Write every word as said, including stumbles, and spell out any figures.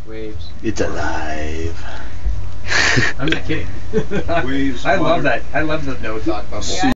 Waves. It's alive. I'm not kidding. Waves. I love water. that. I love the no thought bubble. Sea